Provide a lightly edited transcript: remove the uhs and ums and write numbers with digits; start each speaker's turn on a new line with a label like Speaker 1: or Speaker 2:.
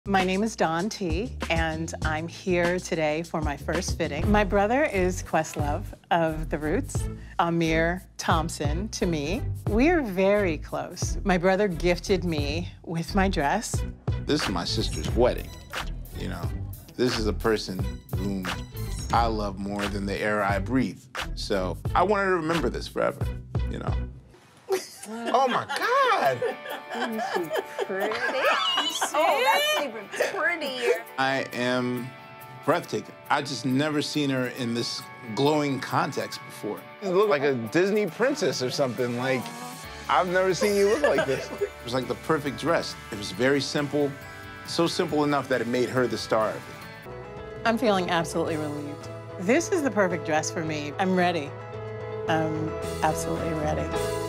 Speaker 1: My name is Donn T, and I'm here today for my first fitting. My brother is Questlove of The Roots, Amir Thompson to me. We're very close. My brother gifted me with my dress.
Speaker 2: This is my sister's wedding, you know. This is a person whom I love more than the air I breathe. So I want her to remember this forever, you know. Oh my God!
Speaker 3: Isn't she pretty? Oh, that's even prettier.
Speaker 2: I am breathtaking. I just never seen her in this glowing context before. You look like a Disney princess or something. Like, I've never seen you look like this. It was like the perfect dress. It was very simple, so simple enough that it made her the star of it.
Speaker 1: I'm feeling absolutely relieved. This is the perfect dress for me. I'm ready. I'm absolutely ready.